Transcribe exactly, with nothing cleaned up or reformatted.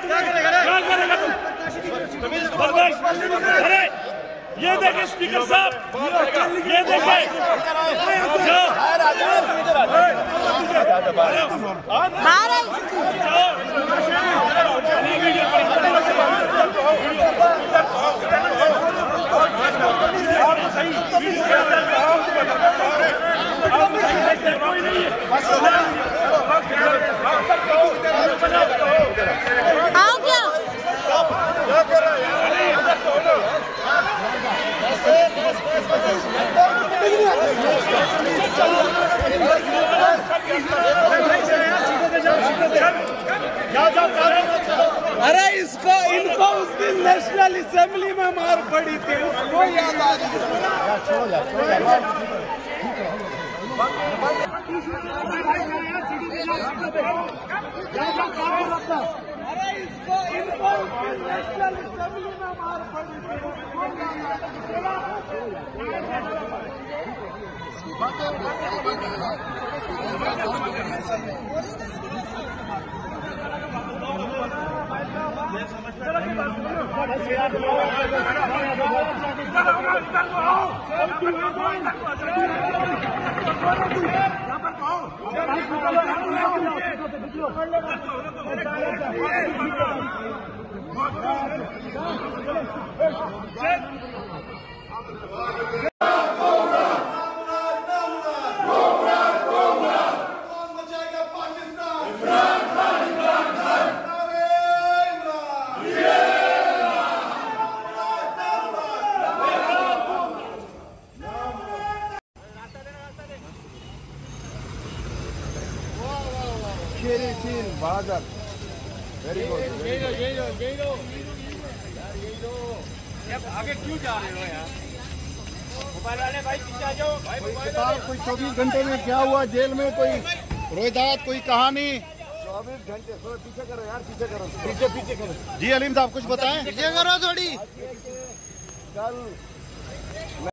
अरे ये देखे स्पीकर साहब, ये देखे अरे इसको इनको उस दिन नेशनल असेंबली में मार पड़ी थी, उसको याद आ रही है। अरे इसको इनको उस दिन नेशनल असेंबली में मार पड़ी थी, उसको वेरी गुड। आगे क्यों जा रहे हो यार? मोबाइल वाले भाई पीछे आ जाओ। कोई चौबीस घंटे में क्या हुआ जेल में, कोई रोहिदात, कोई कहानी। चौबीस घंटे पीछे करो यार, पीछे करो, पीछे पीछे करो। जी अलीम साहब कुछ बताएं, पीछे करो थोड़ी। कल